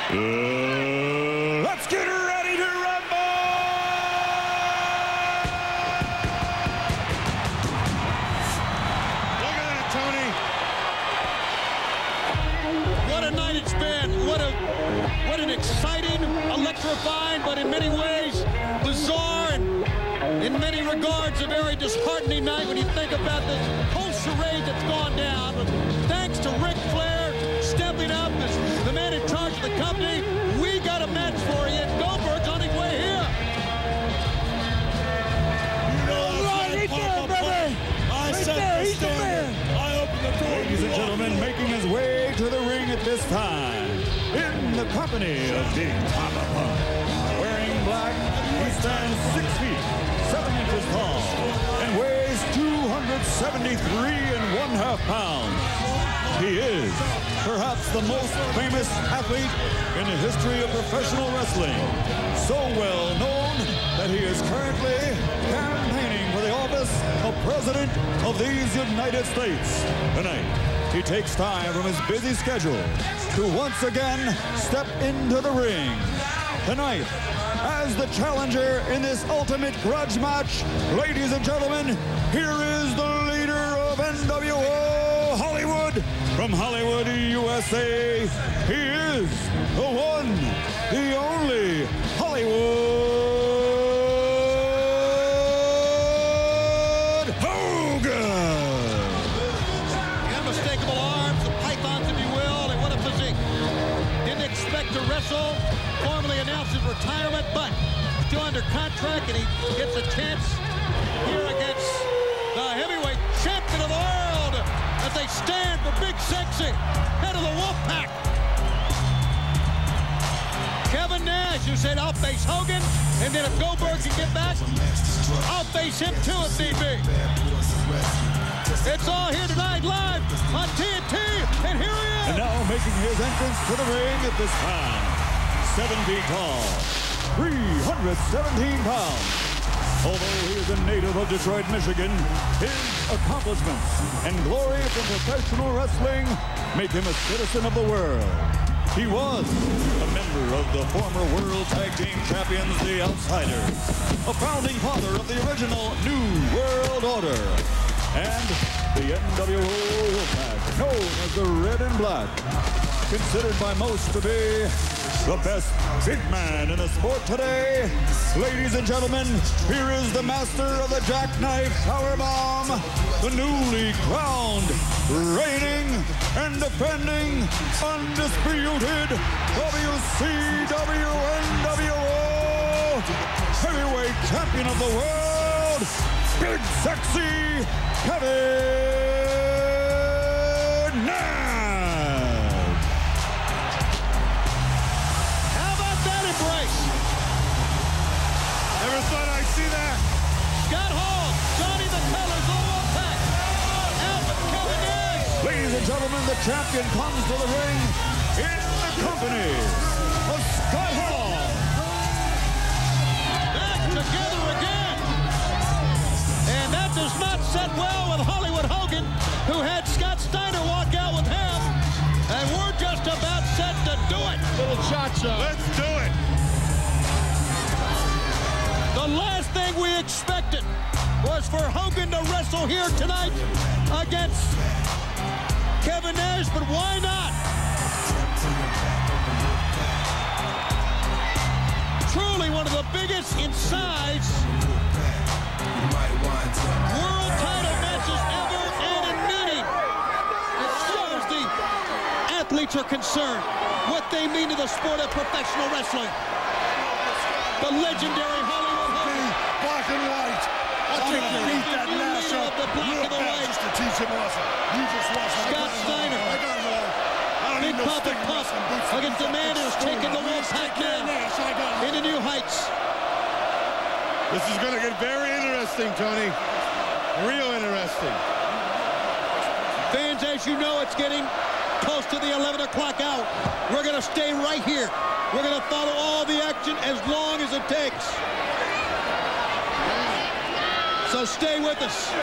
Let's get ready to rumble! Look at that, Tony. What a night it's been. What an exciting, electrifying, but in many ways bizarre and in many regards a very disheartening night when you think about this whole charade that's gone down. But thanks to Ric Flair stepping up as the man in charge of the company, we got a match for you. Goldberg's on his way here. Right there, baby! I Right set there, the he's the standard. man. I opened the door. Ladies and gentlemen, making his way to the ring at this time, in the company of Big Papa Pump. Wearing black, he stands 6 feet, 7 inches tall, and weighs 273.5 pounds. He is perhaps the most famous athlete in the history of professional wrestling. So well known that he is currently campaigning for the office of President of these United States. Tonight, he takes time from his busy schedule to once again step into the ring. Tonight, as the challenger in this ultimate grudge match, ladies and gentlemen, here is the leader of NWO Hollywood. From Hollywood, USA, he is the one, the only Hollywood Hogan. The unmistakable arms, the pythons, if you will, and what a physique. Didn't expect to wrestle, formally announced his retirement, but still under contract, and he gets a chance here against the heavyweight champion of the world as they stand for Big Sexy, head of the Wolfpac. Kevin Nash, who said, I'll face Hogan, and then if Goldberg can get back, I'll face him too if need be. It's all here tonight, live on TNT, and here he is. And now making his entrance to the ring at this time, 7 feet tall, 317 pounds. Although he is a native of Detroit, Michigan, his accomplishments and glory from professional wrestling make him a citizen of the world. He was a member of the former World Tag Team Champions, the Outsiders, a founding father of the original New World Order, and the NWO Wolfpac, known as the Red and Black, considered by most to be the best big man in the sport today. Ladies and gentlemen, here is the master of the jackknife powerbomb, the newly crowned, reigning, and defending, undisputed WCW NWO Heavyweight Champion of the World, Big Sexy Kevin Nash. How about that embrace? Never thought I'd see that. Scott Hall, Johnny the Colors, the Wolfpac, out with Kevin Nash. Ladies and gentlemen, the champion comes to the ring in the company of Scott Hall. Back together again. And that does not set well with Hollywood Hogan, who had Scott Steiner walk out with him. And we're just about set to do it. Little cha-cha. Let's do it. The last thing we expected was for Hogan to wrestle here tonight against Kevin Nash, but why not? Truly one of the biggest in size world title matches ever, and in meaning, as far as the athletes are concerned, what they mean to the sport of professional wrestling. The legendary Hollywood Hogan. Black and white. I think you beat that Nash up real bad just to teach him a lesson. You just lost. Scott Steiner. I got it all. I don't Big need no Papa stick Puff wrestling boots. against the man who's taken the Wolfpac now into new heights. This is going to get very interesting, Tony. Real interesting. Fans, as you know, it's getting close to the 11 o'clock hour. We're going to stay right here. We're going to follow all the action as long as it takes. So stay with us.